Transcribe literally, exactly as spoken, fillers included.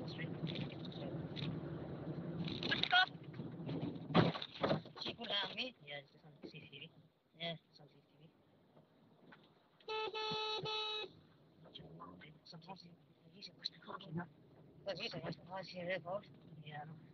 street. She put on me? Yeah, it's just on C C T V. Yeah, it's on C C T V. Sometimes he's a Western Hawk, you know. But he's a Western Hawk, he's a report. Yeah, I know.